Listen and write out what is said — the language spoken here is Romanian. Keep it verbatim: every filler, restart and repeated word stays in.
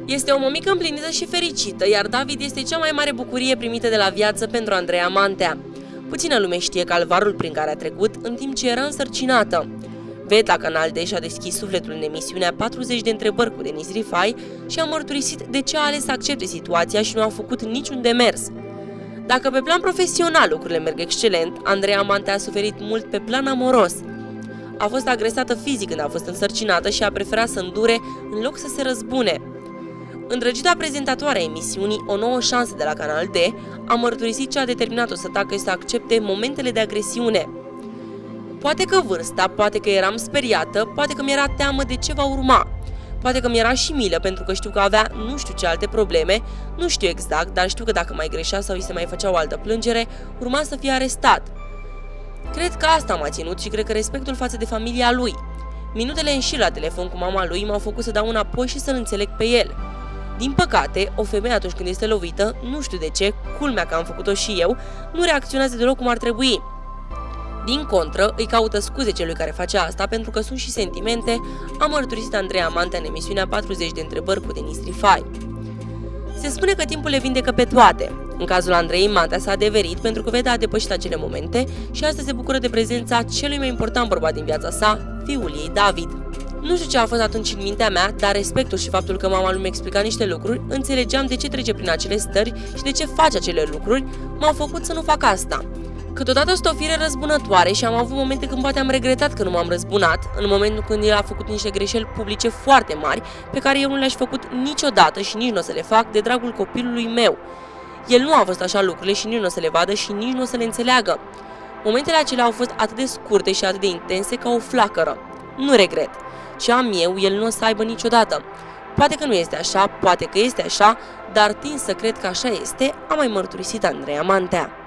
Este o mămică împlinită și fericită, iar David este cea mai mare bucurie primită de la viață pentru Andreea Mantea. Puțină lume știe calvarul prin care a trecut în timp ce era însărcinată. Veta Canal D și-a deschis sufletul în emisiunea patruzeci de întrebări cu Denis Rifai și a mărturisit de ce a ales să accepte situația și nu a făcut niciun demers. Dacă pe plan profesional lucrurile merg excelent, Andreea Mantea a suferit mult pe plan amoros. A fost agresată fizic când a fost însărcinată și a preferat să îndure în loc să se răzbune. Îndrăgita prezentatoare a emisiunii O Nouă Șansă de la Canal D a mărturisit ce a determinat-o să tacă și să accepte momentele de agresiune. Poate că vârsta, poate că eram speriată, poate că mi-era teamă de ce va urma. Poate că mi-era și milă pentru că știu că avea nu știu ce alte probleme, nu știu exact, dar știu că dacă mai greșea sau îi se mai făcea o altă plângere, urma să fie arestat. Cred că asta m-a ținut și cred că respectul față de familia lui. Minutele în șir la telefon cu mama lui m-au făcut să dau înapoi și să-l înțeleg pe el. Din păcate, o femeie atunci când este lovită, nu știu de ce, culmea că am făcut-o și eu, nu reacționează deloc cum ar trebui. Din contră, îi caută scuze celui care face asta pentru că sunt și sentimente, a mărturisit Andreea Mantea în emisiunea patruzeci de întrebări cu Denis Rifai. Se spune că timpul le vindecă pe toate. În cazul Andreei Mantea s-a adeverit pentru că Veta a depășit acele momente și astăzi se bucură de prezența celui mai important bărbat din viața sa, fiul ei, David. Nu știu ce a fost atunci în mintea mea, dar respectul și faptul că mama lui mi-a explicat niște lucruri, înțelegeam de ce trece prin acele stări și de ce face acele lucruri, m-au făcut să nu fac asta. Câteodată sunt o fire răzbunătoare și am avut momente când poate am regretat că nu m-am răzbunat, în momentul când el a făcut niște greșeli publice foarte mari, pe care eu nu le-aș făcut niciodată și nici nu o să le fac de dragul copilului meu. El nu a văzut așa lucrurile și nici nu o să le vadă și nici nu o să le înțeleagă. Momentele acelea au fost atât de scurte și atât de intense ca o flacără. Nu regret. Ce am eu, el nu o să aibă niciodată. Poate că nu este așa, poate că este așa, dar tind să cred că așa este, a mai mărturisit Andreea Mantea.